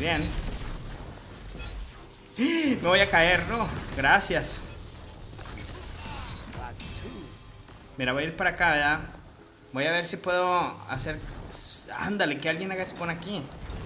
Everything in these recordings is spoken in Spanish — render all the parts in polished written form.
bien. Me voy a caer, no. Gracias. Mira, voy a ir para acá, ¿verdad? Voy a ver si puedo hacer... Ándale, que alguien haga spawn aquí.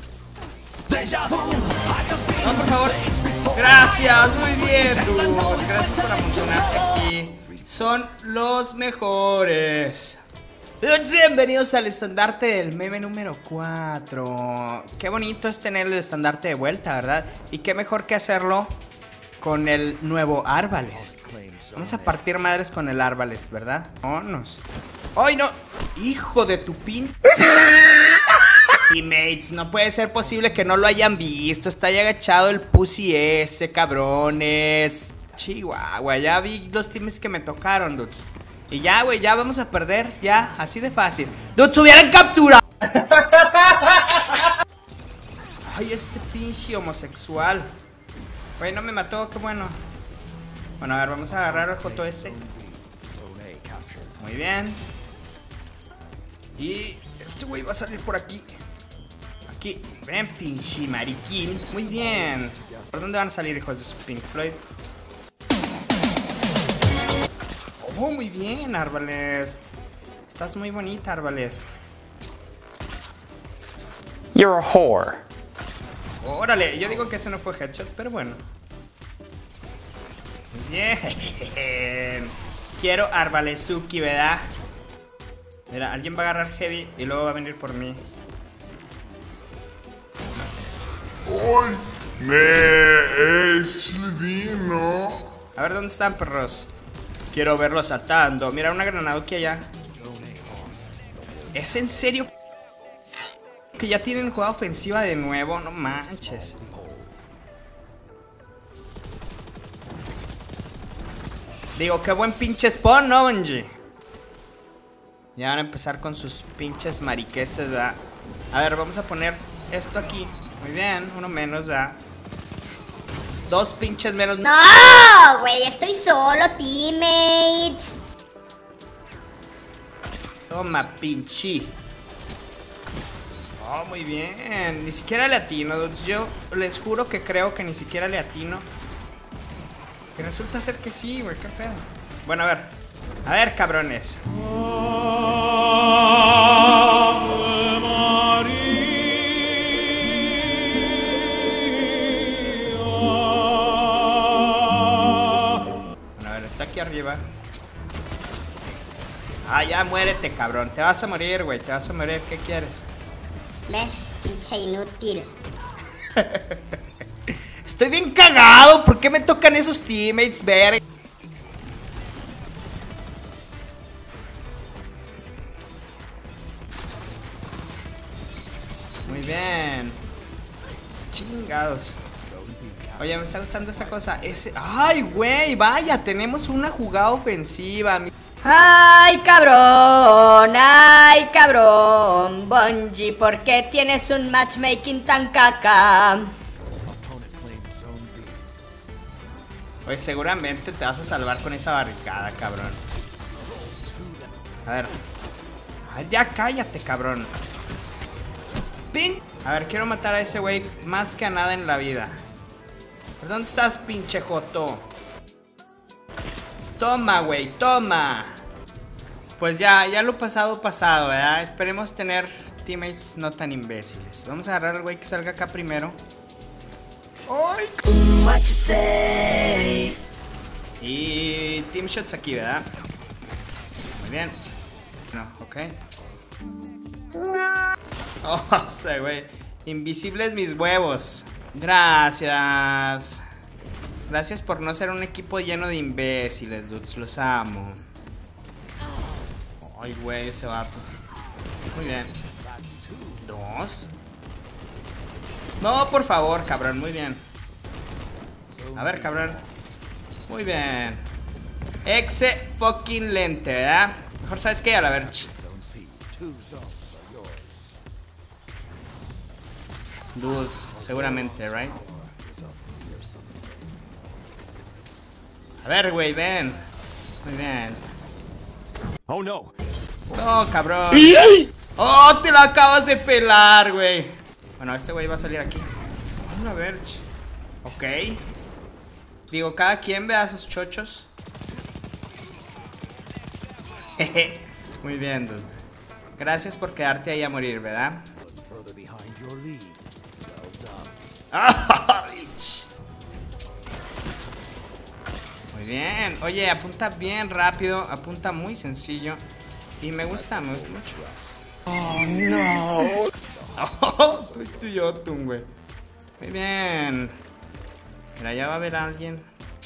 No, por favor. Gracias, muy bien, dude. Gracias por amontonarse aquí. Son los mejores. Bienvenidos al estandarte del meme número 4. Qué bonito es tener el estandarte de vuelta, ¿verdad? Y qué mejor que hacerlo con el nuevo Arbalest. Vamos a partir madres con el Arbalest, ¿verdad? Vámonos. ¡Ay, no! ¡Hijo de tu pin! Teammates, no puede ser posible que no lo hayan visto. Está ahí agachado el pussy ese, cabrones. Chihuahua, ya vi los teams que me tocaron, dudes. Y ya, güey, ya vamos a perder. Ya, así de fácil. ¡Dudes, hubieran captura! Ay, este pinche homosexual. Güey, no me mató, qué bueno. Bueno, a ver, vamos a agarrar al joto este. Muy bien. Y este güey va a salir por aquí. Aquí, ven, pinche mariquín. Muy bien. ¿Por dónde van a salir, hijos de su Pink Floyd? Oh, muy bien, Arbalest. Estás muy bonita, Arbalest. You're a whore. Órale, yo digo que ese no fue headshot, pero bueno. Bien. Quiero Arbalezuki, ¿verdad? Mira, alguien va a agarrar heavy y luego va a venir por mí. ¡Ay! ¡Me es divino! A ver, ¿dónde están, perros? Quiero verlos saltando. Mira, una granada aquí allá. ¿Es en serio que ya tienen jugada ofensiva de nuevo? No manches. Digo, qué buen pinche spawn, ¿no, Bungie? Ya van a empezar con sus pinches mariqueses, ¿verdad? A ver, vamos a poner esto aquí. Muy bien, uno menos, ¿verdad? Dos pinches menos. No, güey, estoy solo, teammates. Toma, pinche. Oh, muy bien. Ni siquiera le atino, dudes. Yo les juro que creo que ni siquiera le atino. Que resulta ser que sí, güey, qué pedo. Bueno, a ver. A ver, cabrones. Bueno, a ver, está aquí arriba. Ah, ya muérete, cabrón. Te vas a morir, güey. Te vas a morir. ¿Qué quieres? ¿Ves? Pinche inútil. Estoy bien cagado. ¿Por qué me tocan esos teammates, ver? Muy bien. Chingados. Oye, me está gustando esta cosa. Ay, güey, vaya, tenemos una jugada ofensiva. Ay, cabrón, Bungie, ¿por qué tienes un matchmaking tan caca? Oye, seguramente te vas a salvar con esa barricada, cabrón. A ver. Ay, ya cállate, cabrón. ¡Pin! A ver, quiero matar a ese güey más que a nada en la vida. ¿Por dónde estás, pinche joto? Toma, güey, toma. Pues ya lo pasado, ¿verdad? Esperemos tener teammates no tan imbéciles. Vamos a agarrar al güey que salga acá primero. ¡Ay! Y team shots aquí, ¿verdad? Muy bien. No, ok. Oh, sí, güey. Invisibles mis huevos. Gracias. Gracias por no ser un equipo lleno de imbéciles, dudes. Los amo. Ay, güey, ese vato. Muy bien. Dos. No, por favor, cabrón. Muy bien. A ver, cabrón. Muy bien. Exe fucking lente, ¿verdad? Mejor, ¿sabes qué? A la ver. Dude, seguramente, right? A ver, güey, ven. Muy bien. Oh no. No, cabrón. Oh, te la acabas de pelar, güey. Bueno, este güey va a salir aquí. la Verge. Ok. Digo, cada quien vea sus chochos. Jeje. Muy bien, dude. Gracias por quedarte ahí a morir, ¿verdad? ¡Ah, bitch! Muy bien. Oye, apunta bien rápido. Apunta muy sencillo. Y me gusta mucho. Oh, no. Oh, soy tu Yotun, güey. Muy bien. Mira, ya va a haber alguien.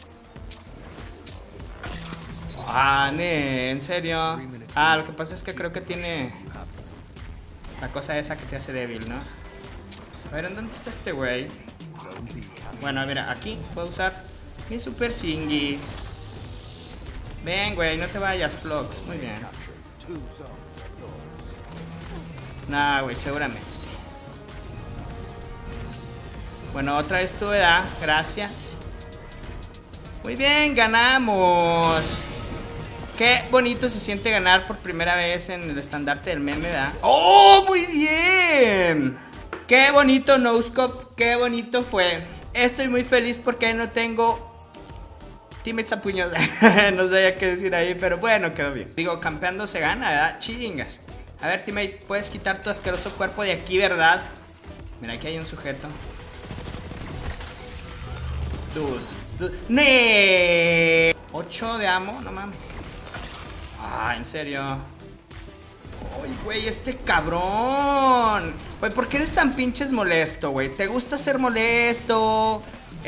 Ah, en serio. Ah, lo que pasa es que creo que tiene la cosa esa que te hace débil, ¿no? A ver, ¿en dónde está este güey? Bueno, mira, aquí puedo usar mi super Singy. Ven, güey, no te vayas, Vlogs. Muy bien. Nah, güey, seguramente. Bueno, otra vez tú, ¿verdad? Gracias. Muy bien, ganamos. Qué bonito se siente ganar por primera vez en el estandarte del meme, ¿verdad? ¡Oh, muy bien! Qué bonito, Noscope. Qué bonito fue. Estoy muy feliz porque no tengo teammates a puños. No sabía qué decir ahí, pero bueno, quedó bien. Digo, campeando se gana, ¿verdad? Chingas. A ver, teammate, puedes quitar tu asqueroso cuerpo de aquí, ¿verdad? Mira, aquí hay un sujeto. Dude. ¡Nee! 8 de amo, no mames. Ah, en serio. Ay, güey, este cabrón. Güey, ¿por qué eres tan pinches molesto, güey? ¿Te gusta ser molesto?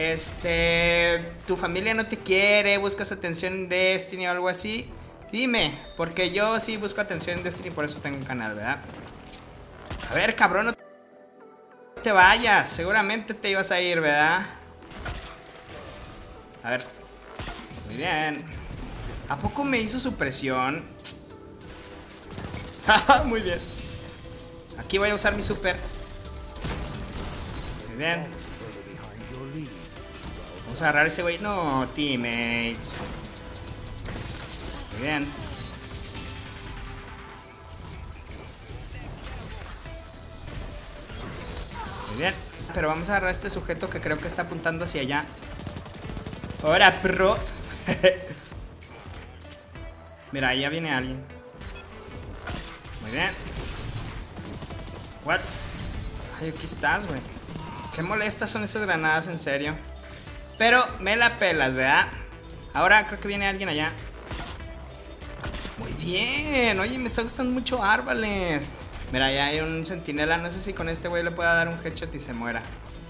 Tu familia no te quiere, buscas atención en Destiny o algo así. Dime, porque yo sí busco atención en Destiny, por eso tengo un canal, ¿verdad? A ver, cabrón, no te vayas. Seguramente te ibas a ir, ¿verdad? A ver. Muy bien. ¿A poco me hizo supresión? Muy bien. Aquí voy a usar mi super. Muy bien. Vamos a agarrar a ese güey. No, teammates. Muy bien. Muy bien. Pero vamos a agarrar a este sujeto que creo que está apuntando hacia allá. Ahora, perro. Mira, ya viene alguien. Muy bien. What? Ay, aquí estás, güey. Qué molestas son esas granadas, en serio. Pero me la pelas, ¿verdad? Ahora creo que viene alguien allá. Muy bien. Oye, me está gustando mucho Arbalest. Mira, ya hay un centinela. No sé si con este güey le pueda dar un headshot y se muera.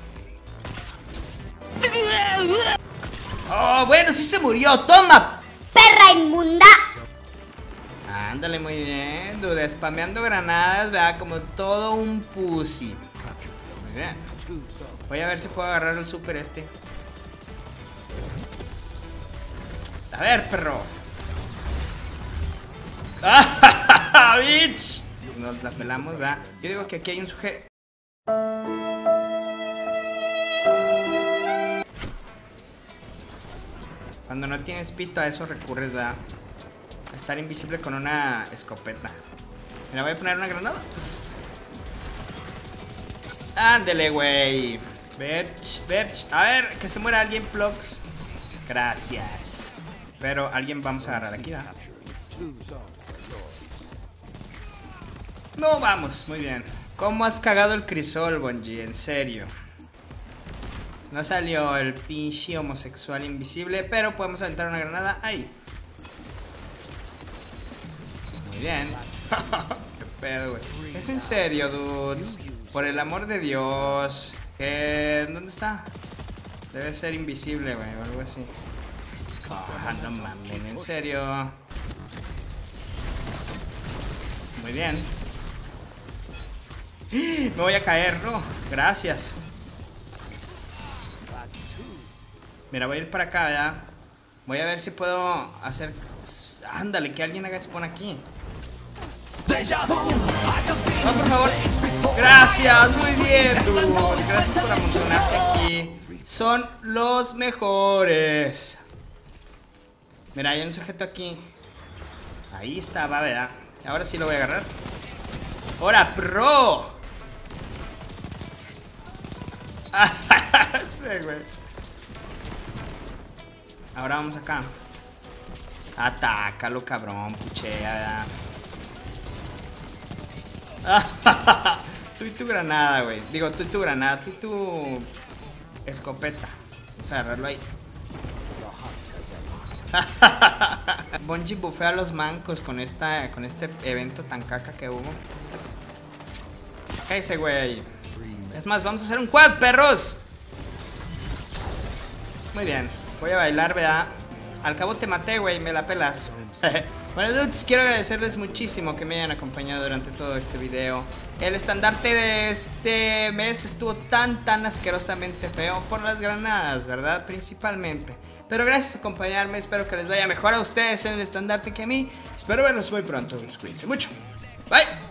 Oh, bueno, sí se murió. ¡Toma! ¡Perra inmunda! Ándale, muy bien, dude. Spameando granadas, ¿verdad? Como todo un pussy. Muy bien. Voy a ver si puedo agarrar el super este. A ver, perro. ¡Ah, bitch! Nos la pelamos, ¿verdad? Yo digo que aquí hay un sujeto. Cuando no tienes pito, a eso recurres, ¿verdad? A estar invisible con una escopeta. Mira, voy a poner una granada. Ándele, güey. Verge. A ver, que se muera alguien, Plox. Gracias. Pero alguien vamos a agarrar aquí, ¿verdad? No, vamos, muy bien. ¿Cómo has cagado el crisol, Bungie? En serio. No salió el pinche homosexual invisible, pero podemos aventar una granada ahí. Muy bien. Qué pedo, güey. Es en serio, dudes. Por el amor de Dios. ¿Dónde está? Debe ser invisible, güey, o algo así. Oh, no mames, en serio. Muy bien. Me voy a caer, ¿no? Gracias. Mira, voy a ir para acá, ¿verdad? Voy a ver si puedo hacer... Ándale, que alguien haga spawn aquí. No, por favor. Gracias, muy bien, dude. Gracias por amontonarse aquí. Son los mejores. Mira, hay un sujeto aquí. Ahí está, va, ¿verdad? Ahora sí lo voy a agarrar. ¡Hora, pro! puede, güey. Ahora vamos acá. Atácalo, cabrón, puchea. Tú y tu granada, güey. Digo, tú y tu granada, tú y tu escopeta. Vamos a agarrarlo ahí. Bungie bufea a los mancos con este evento tan caca que hubo. Cállese, güey. Es más, vamos a hacer un quad, perros. Muy bien. Voy a bailar, ¿verdad? Al cabo te maté, güey, me la pelas. Bueno, dudes, quiero agradecerles muchísimo que me hayan acompañado durante todo este video. El estandarte de este mes estuvo tan asquerosamente feo por las granadas, ¿verdad? Principalmente. Pero gracias por acompañarme, espero que les vaya mejor a ustedes en el estandarte que a mí. Espero verlos muy pronto, cuídense mucho. Bye.